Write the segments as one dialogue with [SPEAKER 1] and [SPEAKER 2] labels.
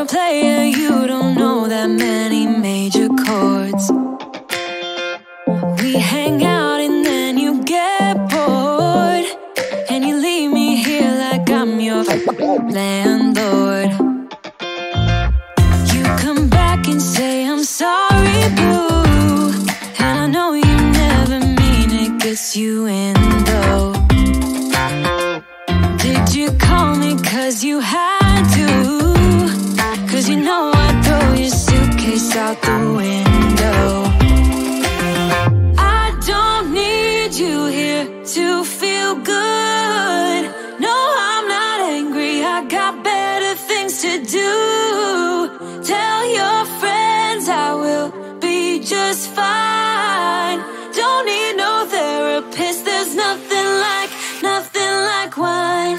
[SPEAKER 1] player, you don't know that many major chords. We hang out and then you get bored, and you leave me here like I'm your landlord. You come back and say I'm sorry, boo, and I know you never mean it, gets you in though. Did you call me cause you had to? Cause you know I'd throw your suitcase out the window. I don't need you here to feel good. No, I'm not angry, I got better things to do. Tell your friends I will be just fine. Don't need no therapist, there's nothing like wine.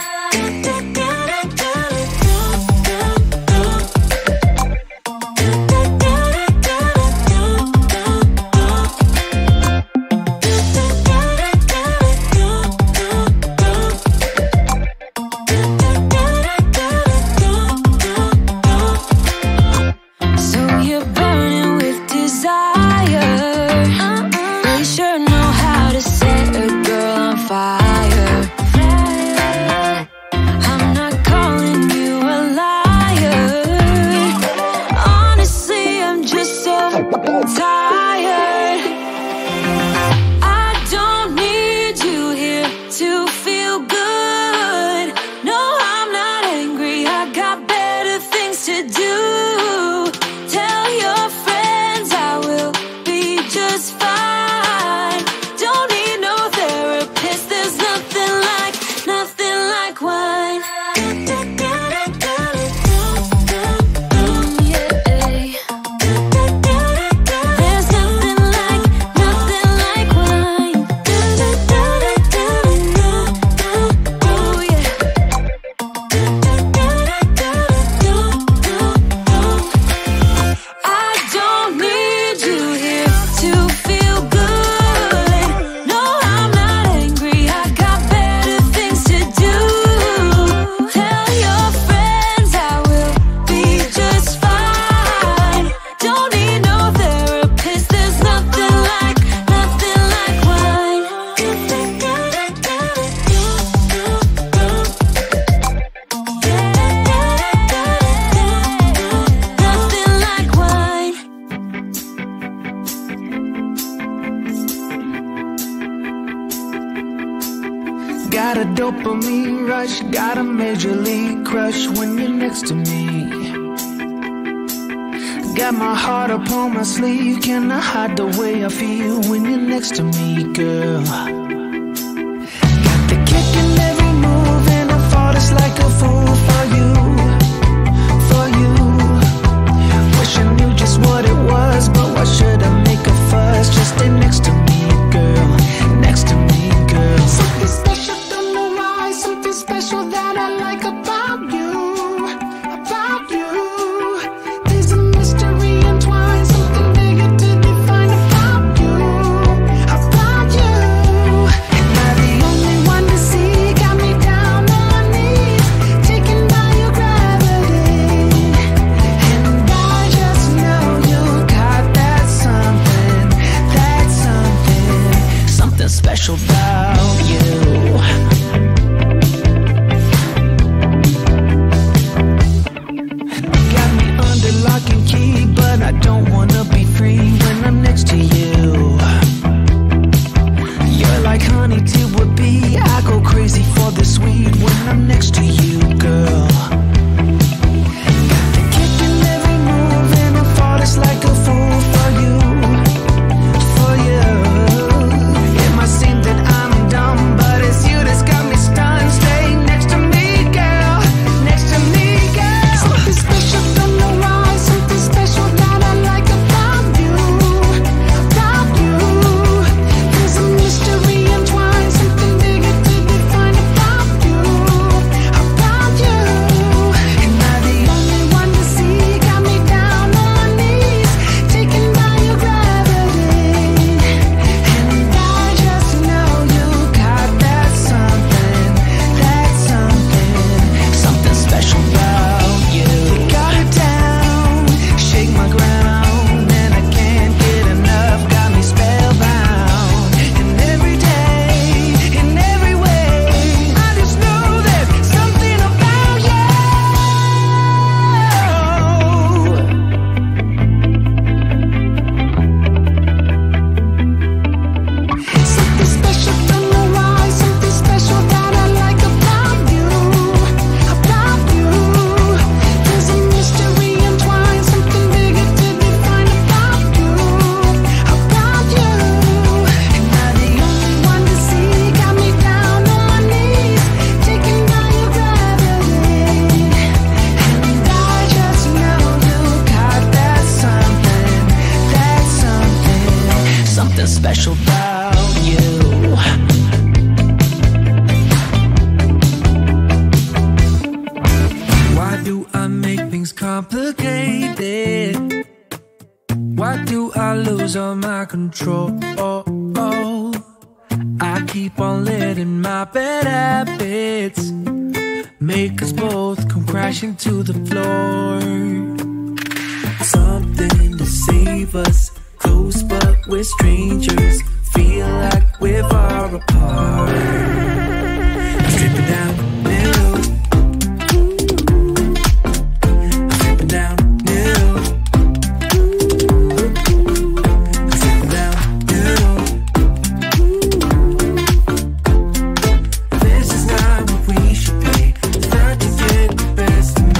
[SPEAKER 2] Got a dopamine rush, got a major league crush when you're next to me. Got my heart upon my sleeve, can I hide the way I feel when you're next to me, girl? Got the kick in every move and I fought just like a fool for you, for you. Wish I knew just what it was, but why should I make a fuss? Just stay next to me, girl, next to me, girl. Something special, don't know why, something special that I like about you, about you. There's a mystery entwined, something bigger to define about you, about you. Am I the only one to see? Got me down on my knees, taken by your gravity. And I just know you got that something, something special about you. Got me under lock and key, but I don't wanna be free when I'm next to you. You're like honey to a bee, I go crazy for the sweet when I'm next to you, girl. Got the kick in every move and I fall just like a fool for you, for you. It might seem that I'm dumb, but it's you that's got me stunned. Stay next to me, girl, next to me, girl. Something special, don't know why, something special that I like about everything's complicated. Why do I lose all my control? I keep on letting my bad habits make us both come crashing to the floor. Something to save us, close but we're strangers. Feel like we're far apart. I'm stripping down new. I'm stripping down new. I'm stripping down new. This is not what we should be. Start to get the best of me.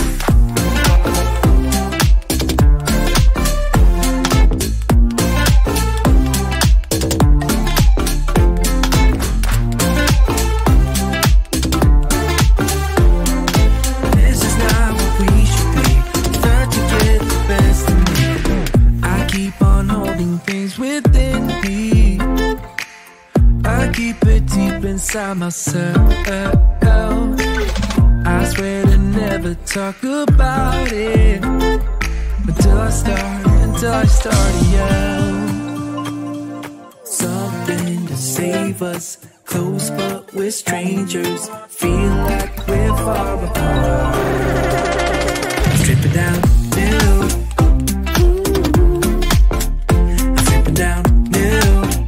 [SPEAKER 2] Inside myself, I swear to never talk about it until I start to yell. Something to save us, close but we're strangers. Feel like we're far apart. Strip it down new. Strip it down new.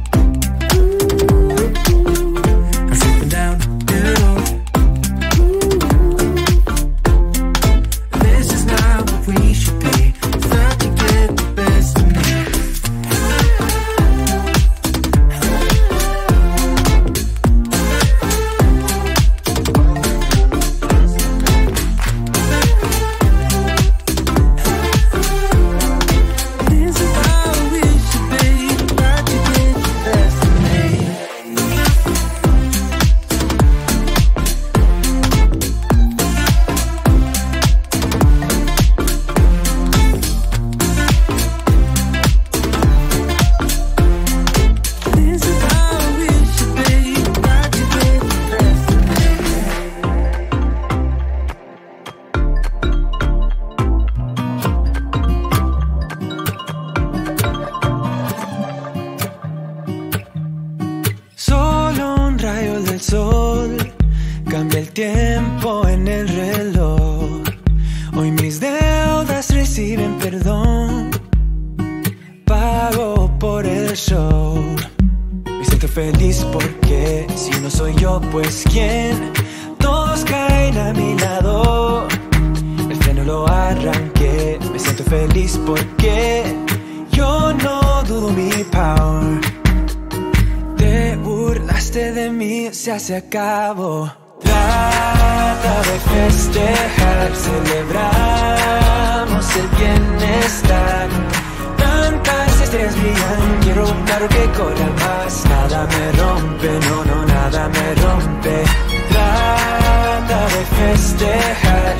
[SPEAKER 3] Se acabó. Trata de festejar, celebramos el bienestar. Tantas estrellas brillan, quiero un carro que corra más. Nada me rompe, no, nada me rompe. Trata de festejar,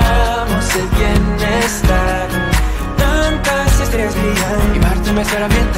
[SPEAKER 3] celebramos el bienestar. Tantas estrellas brillan y Marte me espera bien.